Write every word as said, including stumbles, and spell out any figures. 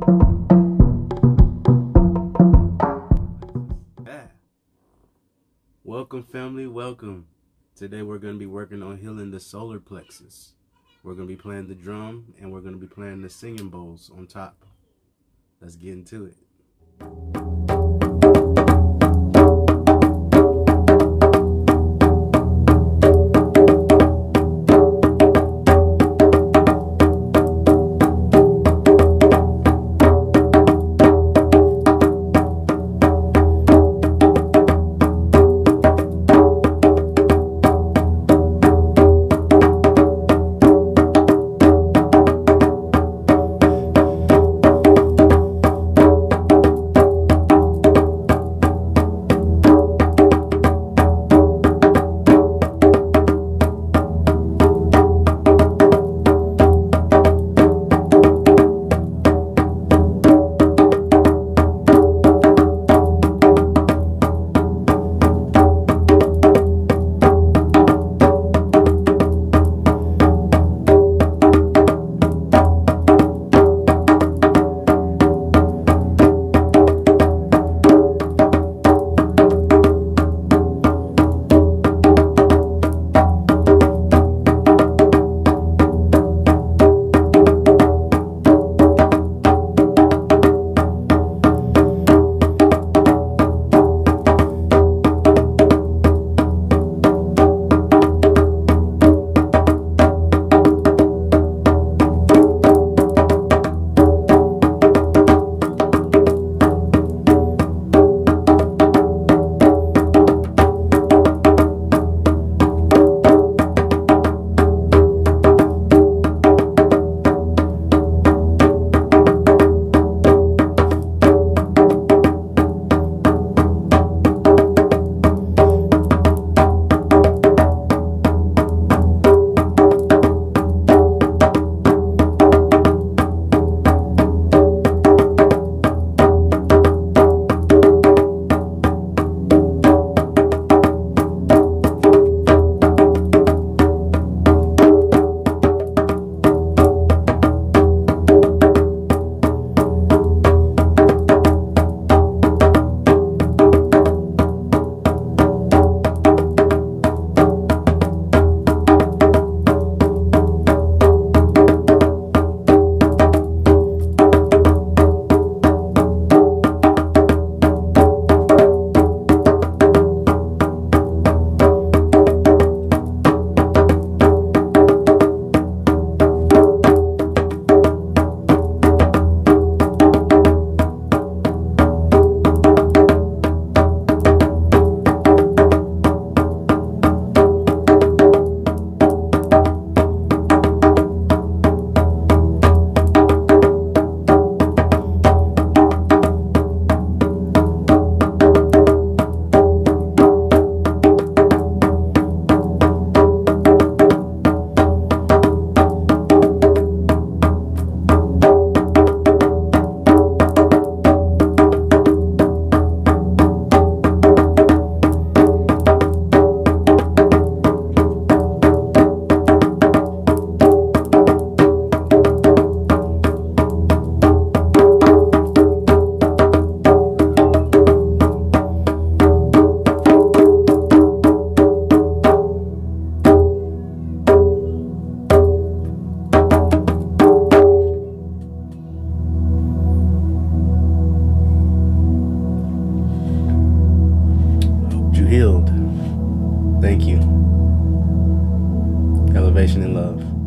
Yeah. Welcome, family, welcome. Today we're going to be working on healing the solar plexus. We're going to be playing the drum and we're going to be playing the singing bowls on top. Let's get into it. Healed. Thank you. Elevation and love.